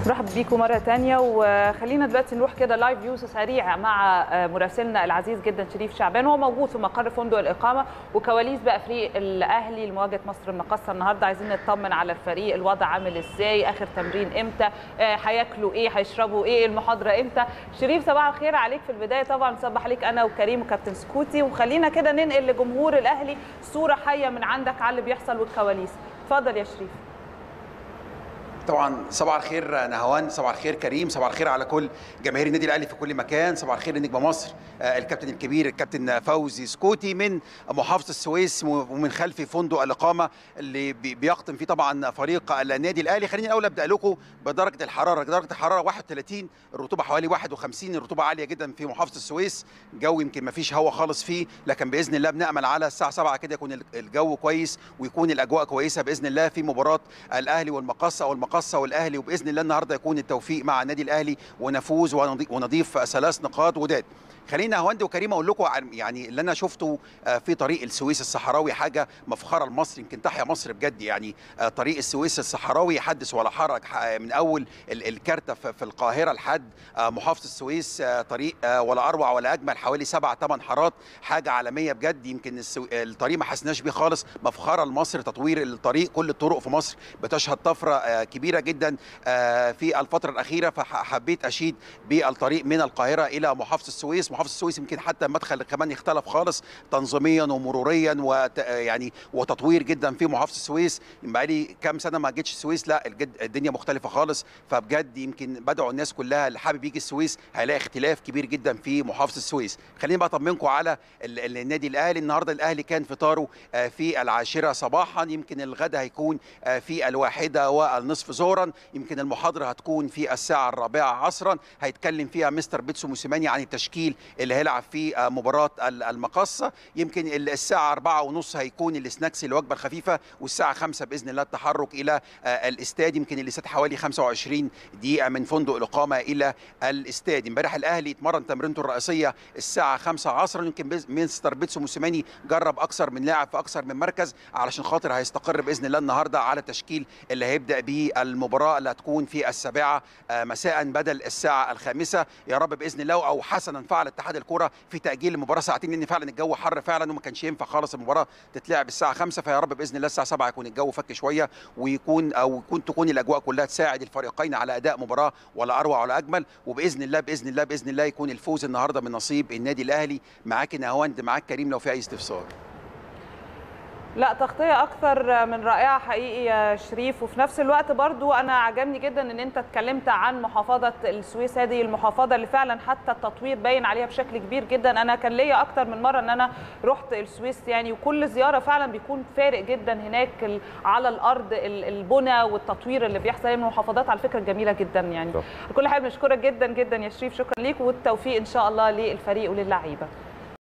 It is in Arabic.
مرحب بيكم مرة تانية، وخلينا دلوقتي نروح كده لايف فيوز سريع مع مراسلنا العزيز جدا شريف شعبان. هو موجود في مقر فندق الإقامة وكواليس بقى فريق الأهلي لمواجهة مصر المقاصة النهارده. عايزين نطمن على الفريق، الوضع عامل ازاي، آخر تمرين امتى، هياكلوا ايه، هيشربوا ايه، المحاضرة امتى. شريف صباح الخير عليك. في البداية طبعا صباح عليك أنا وكريم وكابتن سكوتي، وخلينا كده ننقل لجمهور الأهلي صورة حية من عندك على اللي بيحصل والكواليس. اتفضل يا شريف. طبعا صباح الخير نهوان، صباح الخير كريم، صباح الخير على كل جماهير النادي الاهلي في كل مكان. صباح الخير لنجم مصر الكابتن الكبير الكابتن فوزي سكوتي من محافظه السويس ومن خلف فندق الاقامه اللي بيقطن فيه طبعا فريق النادي الاهلي. خليني الاول ابدا لكم بدرجه الحراره. درجه الحراره 31، الرطوبه حوالي 51، الرطوبه عاليه جدا في محافظه السويس. الجو يمكن ما فيش هواء خالص فيه، لكن باذن الله بنامل على الساعه 7 كده يكون الجو كويس ويكون الاجواء كويسه باذن الله في مباراه الاهلي والمقاصه والاهلي. وباذن الله النهارده يكون التوفيق مع النادي الاهلي ونفوز ونضيف 3 نقاط وداد. خلينا هوندي وكريم اقول لكم يعني اللي انا شفته في طريق السويس الصحراوي حاجه مفخره لمصر، يمكن تحيا مصر بجد. يعني طريق السويس الصحراوي حدث ولا حرج، من اول الكارته في القاهره لحد محافظه السويس طريق ولا اروع ولا اجمل، حوالي 7-8 حارات، حاجه عالميه بجد. يمكن الطريق ما حسناش بيه خالص، مفخره لمصر تطوير الطريق. كل الطرق في مصر بتشهد طفره كبيره جدا في الفتره الاخيره، فحبيت اشيد بالطريق من القاهره الى محافظه السويس. محافظه السويس يمكن حتى المدخل كمان اختلف خالص تنظيميا ومروريا يعني وتطوير جدا في محافظه السويس. بقالي كام سنه ما جيتش السويس، لا الدنيا مختلفه خالص. فبجد يمكن بدعو الناس كلها اللي حابب يجي السويس هيلاقي اختلاف كبير جدا في محافظه السويس. خليني بقى اطمنكم على النادي الاهلي. النهارده الاهلي كان فطاره في 10 صباحا، يمكن الغدا هيكون في 1:30 ظهرا، يمكن المحاضره هتكون في 4:00 عصرا، هيتكلم فيها مستر بيتسو موسيماني عن التشكيل اللي هيلعب في مباراه المقاصه. يمكن الساعه 4:30 هيكون السناكس الوجبه الخفيفه، والساعه 5 باذن الله التحرك الى الاستاد. يمكن الاستاد حوالي 25 دقيقه من فندق الاقامه الى الاستاد. امبارح الاهلي اتمرن تمرينته الرئيسيه الساعه 5 عصرا. يمكن مستر بيتسو موسيماني جرب اكثر من لاعب في اكثر من مركز علشان خاطر هيستقر باذن الله النهارده على التشكيل اللي هيبدا بيه المباراه اللي هتكون في 7 مساء بدل الساعه 5. يا رب باذن الله. او حسنا فعل اتحاد الكره في تاجيل المباراه ساعتين، لان فعلا الجو حر فعلا وما كانش ينفع خالص المباراه تتلعب الساعه 5. فيا رب باذن الله الساعه 7 يكون الجو فك شويه تكون الاجواء كلها تساعد الفريقين على اداء مباراه ولا اروع ولا اجمل. وباذن الله باذن الله باذن الله يكون الفوز النهارده من نصيب النادي الاهلي. معاك نهاوند، معاك كريم لو في اي استفسار. لا، تغطية أكثر من رائعة حقيقي يا شريف. وفي نفس الوقت برضو أنا عجبني جدا أن أنت اتكلمت عن محافظة السويس، هذه المحافظة اللي فعلا حتى التطوير باين عليها بشكل كبير جدا. أنا كان ليا أكثر من مرة أن أنا رحت السويس يعني، وكل زيارة فعلا بيكون فارق جدا هناك على الأرض البنى والتطوير اللي بيحصل. من المحافظات على فكرة جميلة جدا يعني. كل حاجة بنشكرك جدا جدا يا شريف، شكرا ليك والتوفيق إن شاء الله للفريق وللعيبة.